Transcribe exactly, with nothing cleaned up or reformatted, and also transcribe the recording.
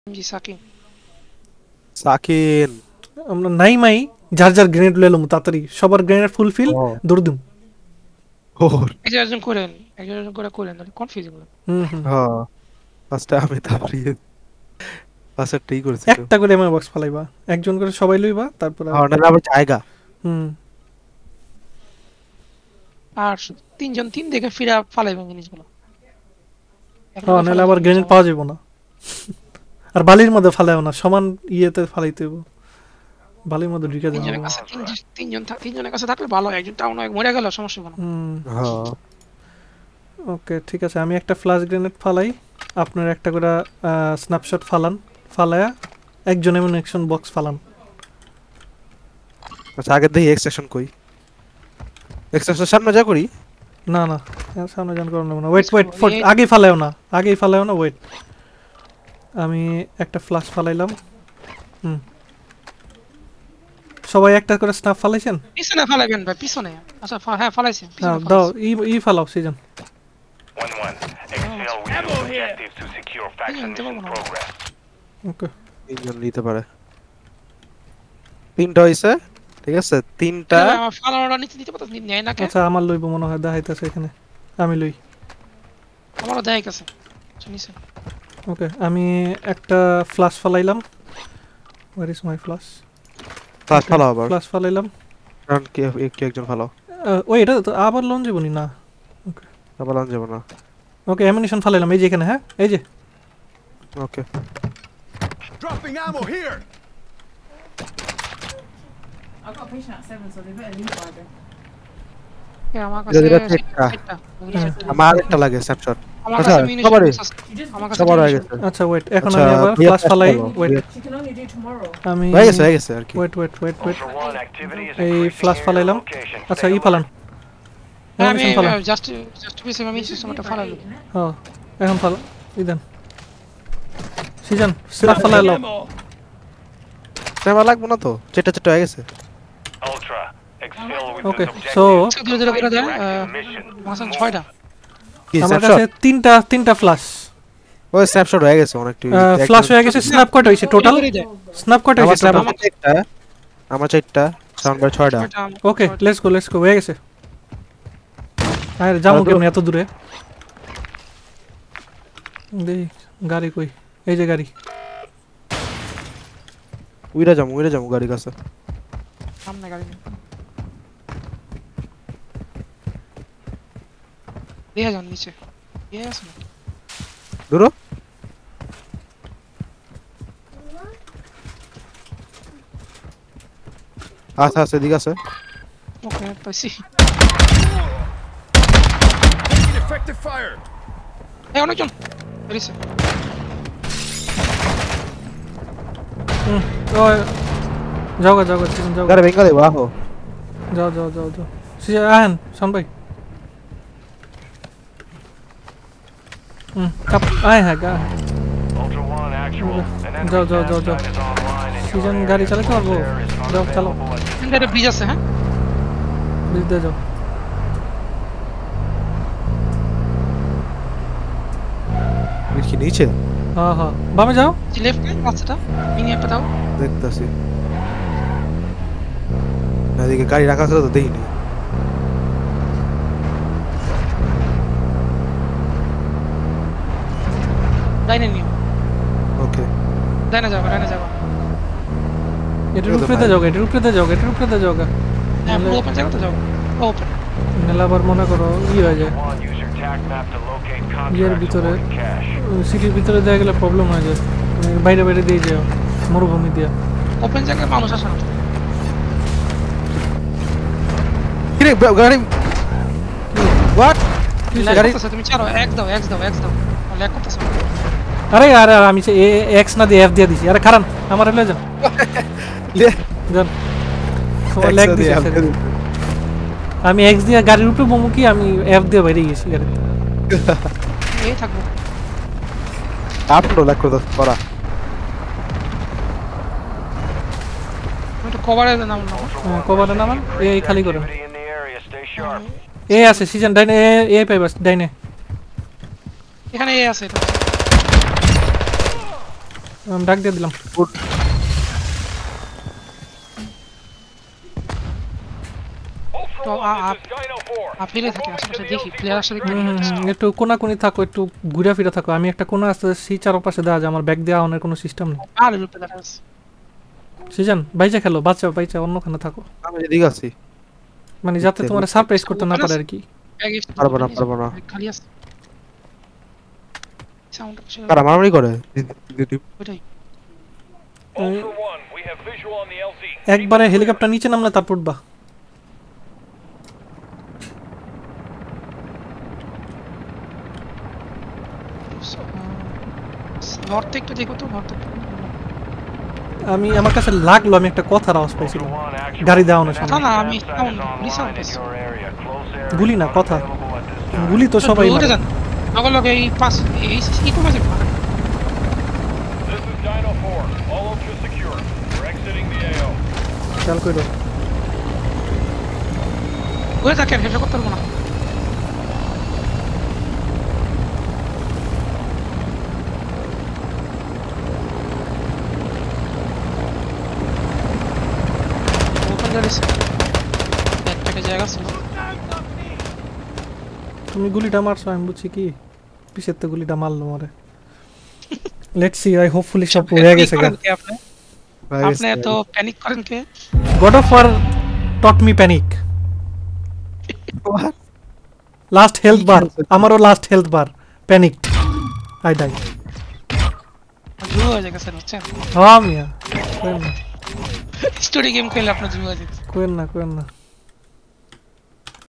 জি সাকিন সাকিন আমরা নাই মাই যার যার গ্রেনেড লইলাম তাড়াতাড়ি সবার গ্রেনেড ফুলফিল দৌড় দিম ওর একজন করেন একজন করে করেন কনফিউজিং হুম হুম হ্যাঁ ফার্স্টে আমি তারপরে ফার্স্টে ট্রি করেছি তো একটা করে এমআই বক্স ফালাইবা একজন করে সবাই লইবা তারপর হ্যাঁ না আবার জায়গা হুম আর তিনজন তিন দিকে ফিরা ফালাইবেন জিনিসগুলো হ্যাঁ নাহলে আবার গ্রেনেড পাওয়া যাবে না আর বালির মধ্যে ফালাইও না সমান ইয়েতে ফালাইতে হবে বালির মধ্যে ঢুকে যাবে তিনজনের কাছে তিনজন তিনজনের কাছে থাকলে ভালো একজন টাউন হয় মরে গেল সমস্যা হবে না হুম হ্যাঁ ওকে ঠিক আছে আমি একটা ফ্ল্যাশ গ্রেনেড ফালাই আপনার একটা করে স্ন্যাপশট ফালান ফালায়া একজন এমন অ্যাকশন বক্স ফালান আচ্ছা আগে দেখি এক্সট্রাকশন কই এক্সট্রাকশন সামনে যা করি না না এর সামনে জান করব না ওয়েট ওয়েট আগে ফালাও না আগেই ফালাও না ওয়েট আমি একটা ফ্ল্যাশ ফালাইলাম হুম সবাই একটা করে স্ন্যাপ ফালাইছেন পিছনে ফালাইবেন ভাই পিছনে আচ্ছা হ্যাঁ ফালাইছেন হ্যাঁ দাও ই ই ফালাও সিজন one one Excel with objectives to secure facts and mission progress. Okay তিনজন নিতে পারে তিনটা হইছে ঠিক আছে তিনটা আমার ফালানোটা নিতে দিতে পারতাম নেয় না কে আচ্ছা আমার লইব মনে হয় দেখাইতাছে এখানে আমি লই আমারও দেখাই গেছে শুনিছেন ওকে আমি একটা ফ্ল্যাশ ফালাইলাম where is my flash flash ফালাও আবার ফ্ল্যাশ ফালাইলাম কারণ কি কি একজন ফালাও ওই এটা তো আবার লঞ্চ যাবনি না ওকে আবার লঞ্চ যাব না ওকে অ্যামিনিশন ফালাইলাম এই যে এখানে হ্যাঁ এই যে ওকে Dropping ammo here. I've got a patient at seven, so they better leave by then. আমার কাছে এটা একটা আমার একটা লাগে স্ন্যাপশট আমার আচ্ছা কাছে মিনিশন সবারই আমার কাছে সবার হয়ে গেছে আচ্ছা ওয়েট এখন আচ্ছা, আমি আবার ভাইয়া ফ্ল্যাশ flash ফালাই ফালাও, ওয়েট ভাইয়া। She can only do tomorrow. আমি হয়ে গেছে হয়ে গেছে আর কি wait wait wait wait Ultra One activity is এই increasing ফ্ল্যাশ near ফালাইলাম your location. আচ্ছা Stay ই ফালান আমি অ্যামিনিশন ফালান জাস্ট জাস্ট পিছে আমি সিস্টেমটা ফালাইলাম হ্যাঁ এখন ফালা ই দেন সিজন স্ন্যাপ ফালাইলো আমার লাগবে না তো চেটা চেটা হয়ে গেছে Ultra Excel with Okay, those so- objectives. ধীরে ধীরে করে দেয় Back to the mission. Masan ছয়টা কি আমার স্ন্যাপশট কাছে তিনটা তিনটা ফ্ল্যাশ ওই স্ন্যাপশট হয়ে গেছে অনেকটা ফ্ল্যাশ হয়ে গেছে স্ন্যাপ কয়টা হইছে টোটাল স্ন্যাপ কয়টা আমার হইছে টোটাল আমার চারটা আমার চারটা সাউন্ড বার ছয়টা okay let's go let's go হয়ে গেছে আরে যাবো কেমন এত দূরে দেই গাড়ি কই এই যে গাড়ি উইরা যামু উইরা যামু গাড়ি কাছে সামনে গাড়ি নেই দেখা যান নিচে ইয়ে আছে না দূর আচ্ছা আচ্ছা দিক আছে ওকে পাইছি Taking effective fire. এই অনেকজন বেরিয়েছে হুম ও যাও গা যাও গা সিজন যাও গা। গাড়ি ভেঙে দেবো আহো যাও যাও যাও যাও সিজন আহেন শান ভাই হুম কাপ আয় হ্যাঁ গা Ultra One actual. An যাও enemy যাও যাও task যাও site is online and your season area গাড়ি চালাতে পারবো there is যাও চালাও unavailable at this এখানে ব্রিজ আছে হ্যাঁ বুঝতে যাও কি নিচে হ্যাঁ হ্যাঁ বামে যাও লেফট রাস্তাটা মিনিয়ারটা দাও দেখতেছি এদিকে গাড়ি রাখা ছিল তো দেখিনি ডাইনে নিও ওকে ডাইনে যাও ডাইনে যাও এটার উপরে দিয়ে যাও গা, এটার উপরে দিয়ে যাও গা, এটার উপরে দিয়ে যাও গা। হ্যাঁ পুরো ওপেন জায়গাতে যাও ওপেন নাহলে আবার মনে করো ই হয়ে যায় one. Use your tac map to locate ইয়ের contracts ভিতরে supporting cash. সিটির ভিতরে দেওয়া গেলে প্রবলেম হয়ে যায় মানে বাইরে বাইরে দিয়ে যাও মরুভূমি দিয়া ওপেন জায়গায় মানুষ আসে না কি রে গাড়ি হোয়াট ল্যাগ গাড়ি করতেছে তুমি চারো এক দাও এক দাও এক দাও ল্যাগ করতেছে আরে আরে আরে, আমি এক্স না দিয়ে এফ দিয়ে দিছি আরে খারান আমার লয়ে যান লে যান তোমার ল্যাগ দিছে আমি এক্স দিয়ে গাড়ির উপরে বমু কি আমি এফ দিয়ে বাইরে গেছি গাড়িতে এই থাকবো আপলো লাগ করে করা আমি একটু কভারে নাম নাও কভারে নামান এই খালি করেন Activity in the area. Stay sharp. এ আছে সিজন ডাইনে এ এ পাইবাস ডাইনে এখানে এই আছে এটা আমি ডাক দিয়ে দিলাম তো আপনি থাকে আশেপাশে দেখি প্লেয়ার আসলে একটু কোনাকুনি থাকো একটু ঘুরে ফিরে থাকো আমি একটা কোনা আছে সি চারপাশে দেওয়া যায় আমার ব্যাগ দেওয়া অনেক কোনো সিস্টেম নেই আর রূপে দেখা আছে সিজন বাইচা খেলো বাচ্চা বাইচা অন্যখানে থাকো আমি এদিকে আছি মানে যাতে তোমার সারপ্রাইজ করতে না পারে আর কি পারবো না পারবো না খালি আছে সাউন্ড কারা মারামারি করে ওইটাই Ultra One, we have visual on the L Z. একবারে হেলিকপ্টার নিচে নামলে তারপর উঠবা নর্থ একটু দেখো তো নর্থ আমি আমার কাছে লাগলো আমি একটা কথার আওয়াজ পাইছিলাম Ultra One, actual গাড়ি দাও না না সামনে না আমি Baaz sound is police sound online in your area. Close area গুলি না is কথা unavailable at this time. গুলি তো সবাই উঠে মারে। যান লগর লগে এই পাস এই ই কমে যাবে This is Dino four. All ultra secure. We're exiting the A O. খেয়াল করো ওই থাকে হেড করতে পারবো না ওপেন গাড়ি একটা জায়গা ছিল তুমি গুলিটা মারছো আমি বুঝছি কি পিছের তো গুলিটা মারলো মারে লেটস সি আই হোপফুলি সব হয়ে গেছে গা আপনি আপনি তো প্যানিক করেন কে God of War taught me panic last health bar আমারও last health bar panic I die জুয়া হয়ে গেছে বুঝছেন হ্যাঁ মিয়া কোয়েন না স্টোরি গেম খেলে আপনার জুয়া হয়ে গেছে কোয়েন না কোয়েন না